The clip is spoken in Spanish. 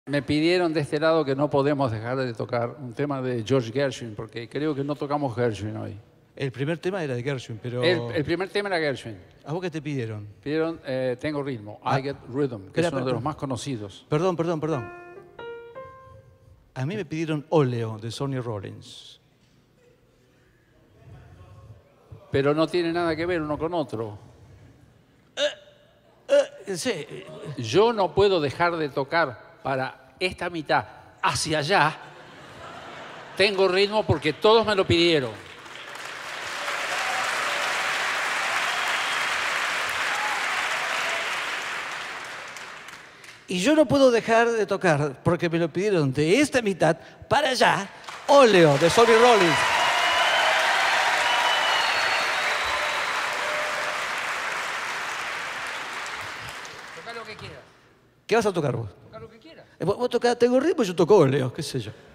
Me pidieron de este lado que no podemos dejar de tocar un tema de George Gershwin, porque creo que no tocamos Gershwin hoy. El primer tema era de Gershwin, pero... El primer tema era Gershwin. ¿A vos qué te pidieron? Pidieron Tengo ritmo, I Get Rhythm, que es uno de los más conocidos. Perdón. A mí me pidieron Óleo, de Sonny Rollins. Pero no tiene nada que ver uno con otro. Sí. Yo no puedo dejar de tocar para esta mitad hacia allá. Tengo ritmo porque todos me lo pidieron. Y yo no puedo dejar de tocar, porque me lo pidieron de esta mitad para allá, Óleo, de Sonny Rollins. Toca lo que quieras. ¿Qué vas a tocar vos? Toca lo que quieras. Vos tocás Tengo ritmo y yo toco Óleo, qué sé yo.